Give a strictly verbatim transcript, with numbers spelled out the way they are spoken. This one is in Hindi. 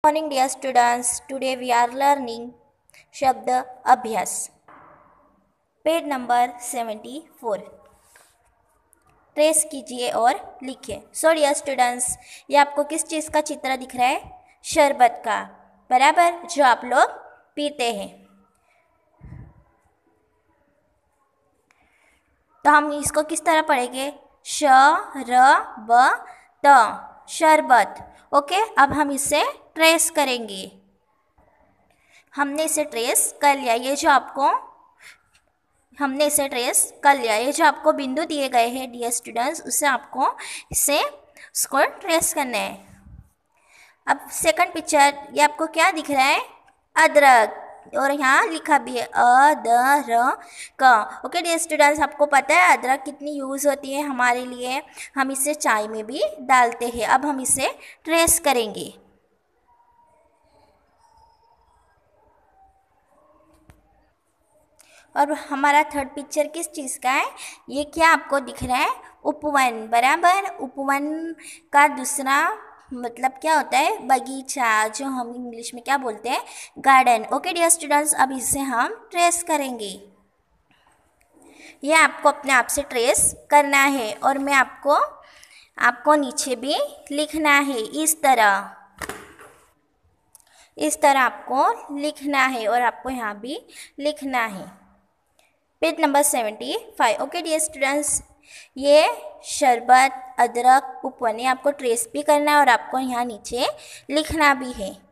Morning dear students, today we are learning शब्द अभ्यास page number seventy four. Trace कीजिए और लिखिए। सो डियर स्टूडेंट्स, ये आपको किस चीज़ का चित्र दिख रहा है? शरबत का, बराबर, जो आप लोग पीते हैं। तो हम इसको किस तरह पढ़ेंगे? श र ब त, शरबत। ओके, अब हम इसे ट्रेस करेंगे। हमने इसे ट्रेस कर लिया। ये जो आपको हमने इसे ट्रेस कर लिया। ये जो आपको बिंदु दिए गए हैं डियर स्टूडेंट्स, उसे आपको इसे उसको ट्रेस करना है। अब सेकंड पिक्चर, ये आपको क्या दिख रहा है? अदरक, और यहाँ लिखा भी है अ द र क। ओके डियर स्टूडेंट्स, आपको पता है अदरक कितनी यूज़ होती है हमारे लिए? हम इसे चाय में भी डालते हैं। अब हम इसे ट्रेस करेंगे। और हमारा थर्ड पिक्चर किस चीज़ का है? ये क्या आपको दिख रहा है? उपवन, बराबर। उपवन का दूसरा मतलब क्या होता है? बगीचा, जो हम इंग्लिश में क्या बोलते हैं? गार्डन। ओके डियर स्टूडेंट्स, अब इसे हम ट्रेस करेंगे। ये आपको अपने आप से ट्रेस करना है और मैं आपको आपको नीचे भी लिखना है। इस तरह इस तरह आपको लिखना है और आपको यहाँ भी लिखना है। Page number seventy five. Okay dear students, ये शरबत, अदरक, उपवन, आपको ट्रेस भी करना है और आपको यहाँ नीचे लिखना भी है।